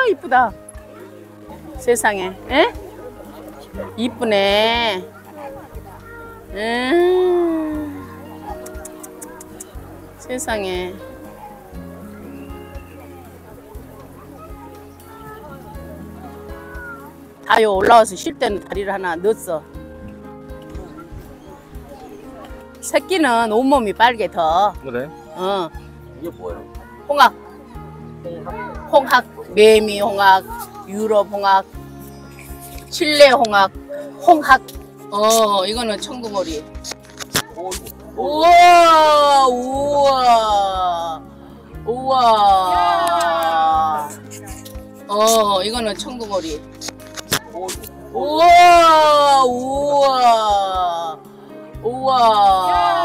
이쁘다. 세상에. 에? 이쁘네. 세상에. 다요 올라와서 쉴 때는 다리를 하나 넣었어. 새끼는 온몸이 빨개 더. 그래? 어. 이게 뭐예요? 홍학. 홍학, 매미 홍학, 유럽 홍학, 칠레 홍학, 홍학. 이거는 청둥오리. 우와, 우와, 우와. 이거는 청둥오리. 우와, 우와, 우와.